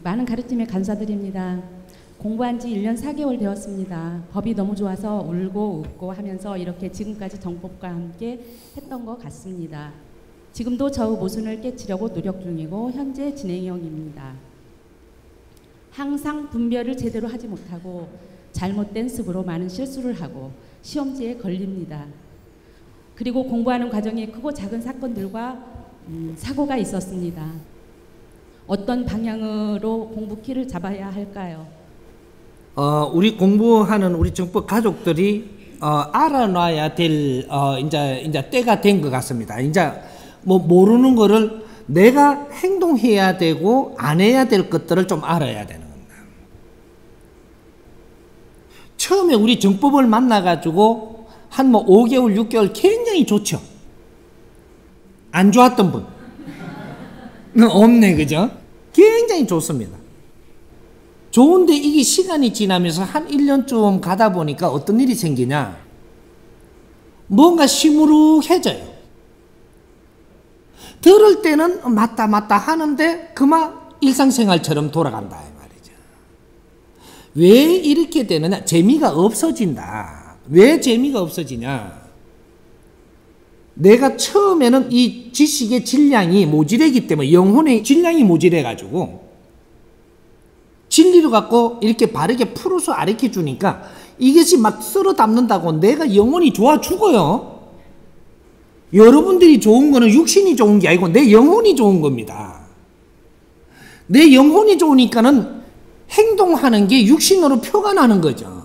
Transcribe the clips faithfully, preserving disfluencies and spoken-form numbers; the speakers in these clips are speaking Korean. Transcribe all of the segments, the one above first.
많은 가르침에 감사드립니다. 공부한 지 일 년 사 개월 되었습니다. 법이 너무 좋아서 울고 웃고 하면서 이렇게 지금까지 정법과 함께 했던 것 같습니다. 지금도 저의 모순을 깨치려고 노력 중이고 현재 진행형입니다. 항상 분별을 제대로 하지 못하고 잘못된 습으로 많은 실수를 하고 시험지에 걸립니다. 그리고 공부하는 과정에 크고 작은 사건들과 음, 사고가 있었습니다. 어떤 방향으로 공부키를 잡아야 할까요? 어, 우리 공부하는 우리 정법 가족들이 어, 알아놔야 될 어, 이제 이제 때가 된 것 같습니다. 이제 뭐 모르는 거를 내가 행동해야 되고 안 해야 될 것들을 좀 알아야 되는 겁니다. 처음에 우리 정법을 만나가지고 한 뭐 오 개월, 육 개월 굉장히 좋죠. 안 좋았던 분 없네, 그죠? 굉장히 좋습니다. 좋은데 이게 시간이 지나면서 한 일 년쯤 가다 보니까 어떤 일이 생기냐? 뭔가 시무룩해져요. 들을 때는 맞다 맞다 하는데 그만 일상생활처럼 돌아간다 이 말이죠. 왜 이렇게 되느냐? 재미가 없어진다. 왜 재미가 없어지냐? 내가 처음에는 이 지식의 질량이 모자라기 때문에, 영혼의 질량이 모자라가지고 진리로 갖고 이렇게 바르게 풀어서 가르쳐 주니까 이것이 막 쓸어 담는다고 내가 영혼이 좋아 죽어요. 여러분들이 좋은 거는 육신이 좋은 게 아니고 내 영혼이 좋은 겁니다. 내 영혼이 좋으니까는 행동하는 게 육신으로 표가 나는 거죠.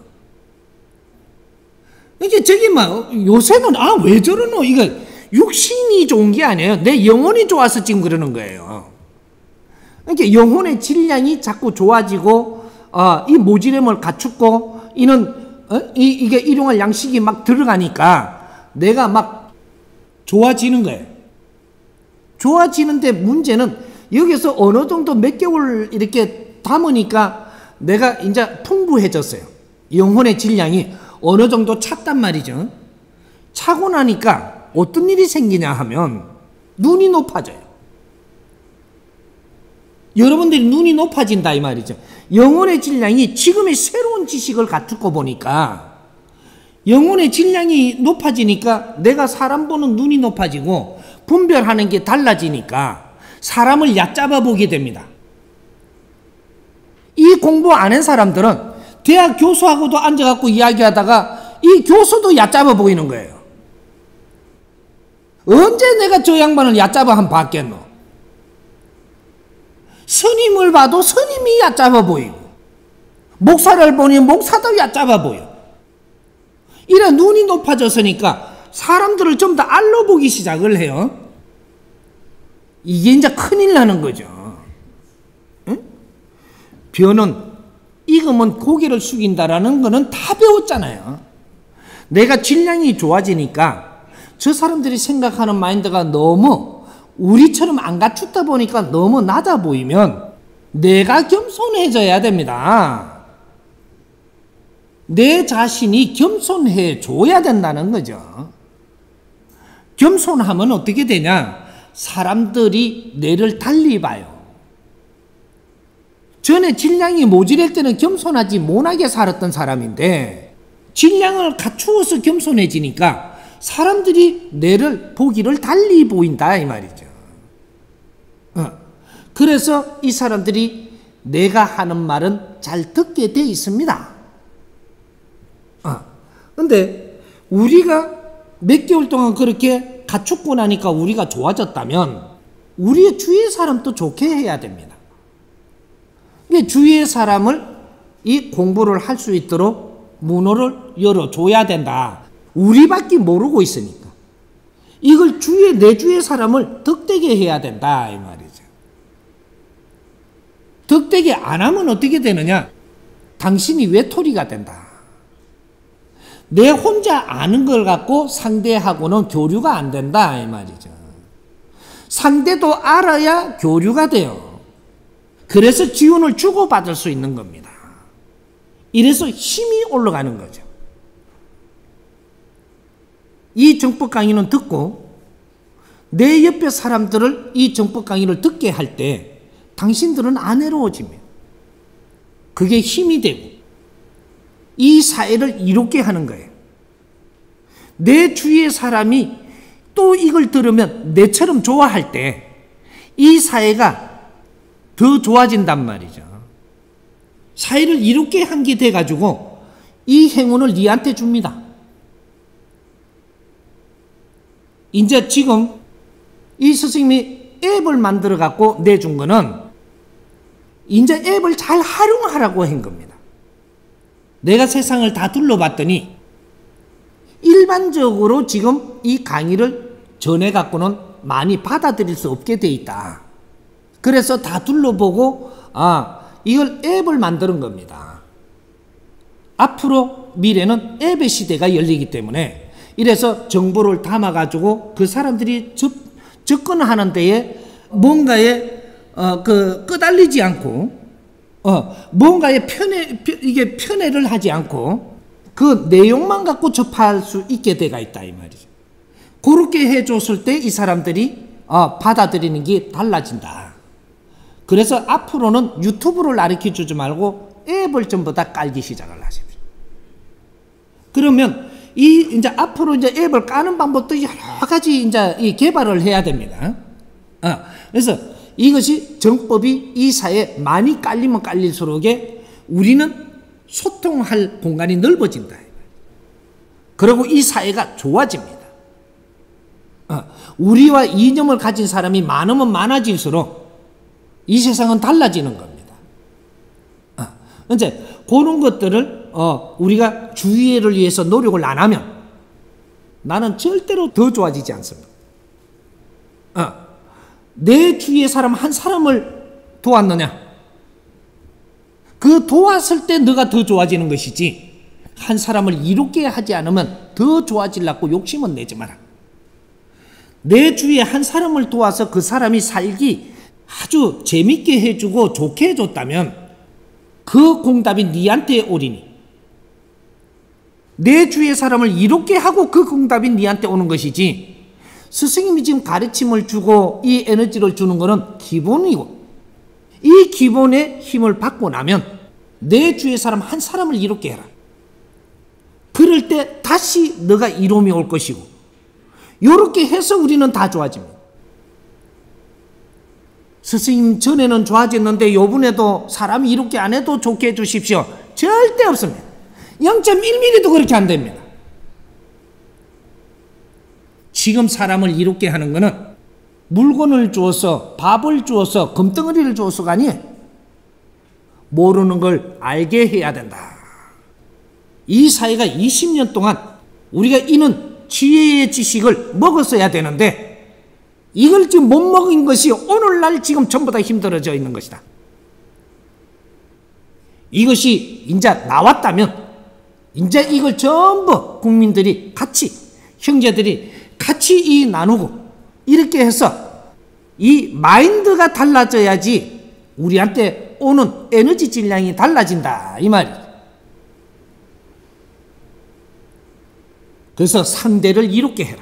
이게 저기 막 요새는 아 왜 저러노? 이거 육신이 좋은 게 아니에요. 내 영혼이 좋아서 지금 그러는 거예요. 그러니까 영혼의 질량이 자꾸 좋아지고 어, 이 모질함을 갖추고 이는 어? 이, 이게 일용할 양식이 막 들어가니까 내가 막 좋아지는 거예요. 좋아지는데 문제는 여기서 어느 정도 몇 개월 이렇게 담으니까 내가 이제 풍부해졌어요. 영혼의 질량이 어느 정도 찼단 말이죠. 차고 나니까 어떤 일이 생기냐 하면 눈이 높아져요. 여러분들이 눈이 높아진다 이 말이죠. 영혼의 질량이 지금의 새로운 지식을 갖추고 보니까 영혼의 질량이 높아지니까 내가 사람 보는 눈이 높아지고 분별하는 게 달라지니까 사람을 얕잡아 보게 됩니다. 이 공부 안 한 사람들은 대학 교수하고도 앉아갖고 이야기하다가 이 교수도 얕잡아 보이는 거예요. 언제 내가 저 양반을 얕잡아 한번 봤겠노? 스님을 봐도 스님이 얕잡아 보이고 목사를 보니 목사도 얕잡아 보여. 이래 눈이 높아졌으니까 사람들을 좀 더 알아보기 시작을 해요. 이게 이제 큰일 나는 거죠. 응? 변은 익으면 고개를 숙인다라는 거는 다 배웠잖아요. 내가 질량이 좋아지니까 저 사람들이 생각하는 마인드가 너무 우리처럼 안 갖추다 보니까 너무 낮아 보이면 내가 겸손해져야 됩니다. 내 자신이 겸손해 줘야 된다는 거죠. 겸손하면 어떻게 되냐? 사람들이 내를 달리 봐요. 전에 질량이 모자랄 때는 겸손하지 못하게 살았던 사람인데 질량을 갖추어서 겸손해지니까 사람들이 내를 보기를 달리 보인다 이 말이죠. 어. 그래서 이 사람들이 내가 하는 말은 잘 듣게 돼 있습니다. 어. 근데 우리가 몇 개월 동안 그렇게 갖추고 나니까 우리가 좋아졌다면 우리의 주위의 사람도 좋게 해야 됩니다. 주위의 사람을 이 공부를 할 수 있도록 문호를 열어줘야 된다. 우리밖에 모르고 있으니까. 이걸 주위에, 내 주위의 사람을 덕되게 해야 된다. 이 말이죠. 덕되게 안 하면 어떻게 되느냐? 당신이 외톨이가 된다. 내 혼자 아는 걸 갖고 상대하고는 교류가 안 된다. 이 말이죠. 상대도 알아야 교류가 돼요. 그래서 지원을 주고받을 수 있는 겁니다. 이래서 힘이 올라가는 거죠. 이 정법 강의는 듣고 내 옆에 사람들을 이 정법 강의를 듣게 할 때 당신들은 안 외로워집니다. 그게 힘이 되고 이 사회를 이롭게 하는 거예요. 내 주위의 사람이 또 이걸 들으면 내처럼 좋아할 때 이 사회가 더 좋아진단 말이죠. 사회를 이롭게 한 게 돼가지고 이 행운을 니한테 줍니다. 이제 지금 이 스승님이 앱을 만들어 갖고 내준 거는 이제 앱을 잘 활용하라고 한 겁니다. 내가 세상을 다 둘러봤더니 일반적으로 지금 이 강의를 전해 갖고는 많이 받아들일 수 없게 돼 있다. 그래서 다 둘러보고 아 이걸 앱을 만드는 겁니다. 앞으로 미래는 앱의 시대가 열리기 때문에 이래서 정보를 담아가지고 그 사람들이 접, 접근하는 데에 뭔가에 어, 그 끄달리지 않고 어, 뭔가에 편애, 이게 편애를 하지 않고 그 내용만 갖고 접할 수 있게 돼가 있다 이 말이죠. 그렇게 해줬을 때 이 사람들이 어, 받아들이는 게 달라진다. 그래서 앞으로는 유튜브를 가르쳐 주지 말고 앱을 전부 다 깔기 시작을 하십시오. 그러면 이 이제 앞으로 이제 앱을 까는 방법도 여러 가지 이제 이 개발을 해야 됩니다. 어, 그래서 이것이 정법이 이 사회에 많이 깔리면 깔릴수록에 우리는 소통할 공간이 넓어진다. 그리고 이 사회가 좋아집니다. 어, 우리와 이념을 가진 사람이 많으면 많아질수록 이 세상은 달라지는 겁니다. 어, 이제 그런 것들을 어, 우리가 주의를 위해서 노력을 안 하면 나는 절대로 더 좋아지지 않습니다. 어, 내 주위의 사람 한 사람을 도왔느냐? 그 도왔을 때 너가 더 좋아지는 것이지 한 사람을 이롭게 하지 않으면 더 좋아지려고 욕심은 내지 마라. 내 주위에 한 사람을 도와서 그 사람이 살기 아주 재밌게 해주고 좋게 해줬다면 그 공답이 니한테 오리니 내 주위의 사람을 이롭게 하고 그 공답이 니한테 오는 것이지 스승님이 지금 가르침을 주고 이 에너지를 주는 것은 기본이고 이 기본의 힘을 받고 나면 내 주위의 사람 한 사람을 이롭게 해라. 그럴 때 다시 너가 이로움이 올 것이고 이렇게 해서 우리는 다 좋아집니다. 스승님 전에는 좋아졌는데 요번에도 사람이 이롭게 안 해도 좋게 해주십시오. 절대 없습니다. 영 점 일 밀리미터도 그렇게 안 됩니다. 지금 사람을 이롭게 하는 것은 물건을 주어서 밥을 주어서 금덩어리를 주어서가 아니에요. 모르는 걸 알게 해야 된다. 이 사회가 이십 년 동안 우리가 이는 지혜의 지식을 먹었어야 되는데 이걸 지금 못 먹은 것이 오늘날 지금 전부 다 힘들어져 있는 것이다. 이것이 이제 나왔다면 이제 이걸 전부 국민들이 같이 형제들이 같이 이 나누고 이렇게 해서 이 마인드가 달라져야지 우리한테 오는 에너지 질량이 달라진다 이 말이죠. 그래서 상대를 이롭게 해라.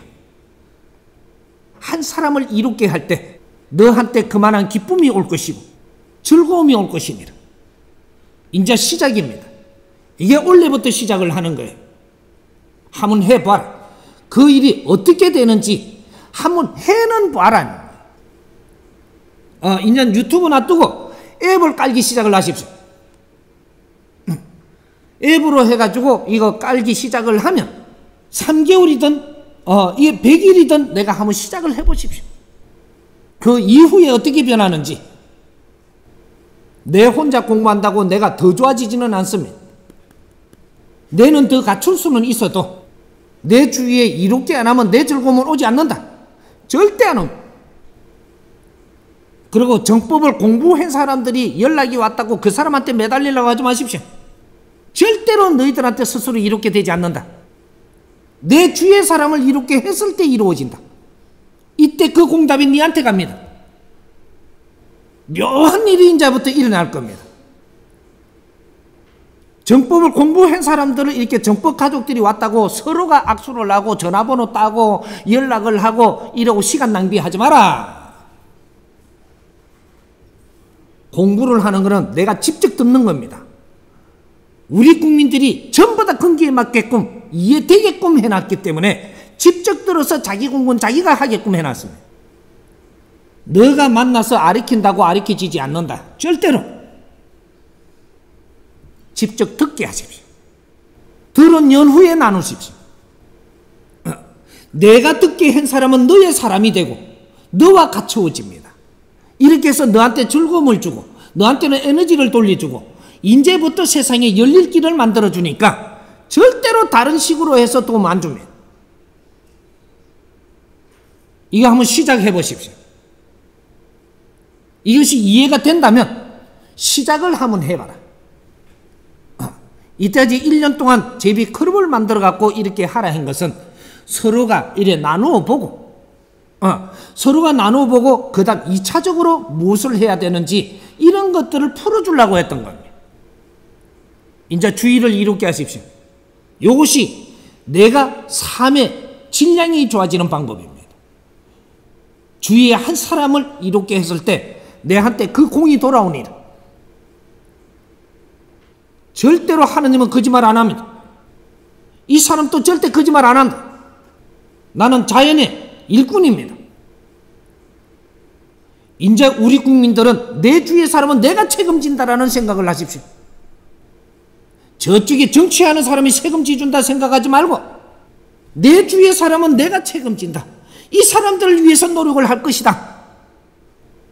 한 사람을 이롭게 할 때 너한테 그만한 기쁨이 올 것이고 즐거움이 올 것입니다. 이제 시작입니다. 이게 원래부터 시작을 하는 거예요. 한번 해봐라. 그 일이 어떻게 되는지 한번 해는 봐라. 어, 이제 유튜브 놔두고 앱을 깔기 시작을 하십시오. 앱으로 해가지고 이거 깔기 시작을 하면 삼 개월이든 어, 이게 백 일이든 내가 한번 시작을 해보십시오. 그 이후에 어떻게 변하는지. 내 혼자 공부한다고 내가 더 좋아지지는 않습니다. 내는 더 갖출 수는 있어도 내 주위에 이롭게 안 하면 내 즐거움은 오지 않는다. 절대 안 옵니다. 그리고 정법을 공부한 사람들이 연락이 왔다고 그 사람한테 매달리려고 하지 마십시오. 절대로 너희들한테 스스로 이롭게 되지 않는다. 내 주위의 사람을 이롭게 했을 때 이루어진다. 이때 그 공답이 니한테 갑니다. 묘한 일이 이제부터 일어날 겁니다. 정법을 공부한 사람들을 이렇게 정법 가족들이 왔다고 서로가 악수를 하고 전화번호 따고 연락을 하고 이러고 시간 낭비하지 마라. 공부를 하는 것은 내가 직접 듣는 겁니다. 우리 국민들이 전부 다 거기에 맞게끔 이해되게끔 해놨기 때문에 직접 들어서 자기 공부는 자기가 하게끔 해놨습니다. 너가 만나서 아리킨다고 아리켜지지 않는다. 절대로. 직접 듣게 하십시오. 들은 연후에 나누십시오. 내가 듣게 한 사람은 너의 사람이 되고 너와 갖추어집니다. 이렇게 해서 너한테 즐거움을 주고 너한테는 에너지를 돌려주고 이제부터 세상에 열릴 길을 만들어주니까 절대로 다른 식으로 해서 도움 안 줍니다. 이거 한번 시작해 보십시오. 이것이 이해가 된다면 시작을 한번 해봐라. 이때까지 일 년 동안 제비 클럽을 만들어 갖고 이렇게 하라 한 것은 서로가 이래 나누어 보고 어, 서로가 나누어 보고 그 다음 이 차적으로 무엇을 해야 되는지 이런 것들을 풀어주려고 했던 겁니다. 이제 주의를 이롭게 하십시오. 이것이 내가 삶의 질량이 좋아지는 방법입니다. 주위에 한 사람을 이롭게 했을 때 내한테 그 공이 돌아오니라. 절대로 하느님은 거짓말 안 합니다. 이 사람도 절대 거짓말 안 한다. 나는 자연의 일꾼입니다. 이제 우리 국민들은 내 주위의 사람은 내가 책임진다라는 생각을 하십시오. 저쪽에 정치하는 사람이 책임져 준다 생각하지 말고 내 주위의 사람은 내가 책임진다. 이 사람들을 위해서 노력을 할 것이다.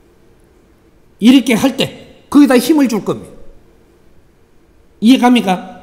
이렇게 할 때 거기다 힘을 줄 겁니다. 이해갑니까?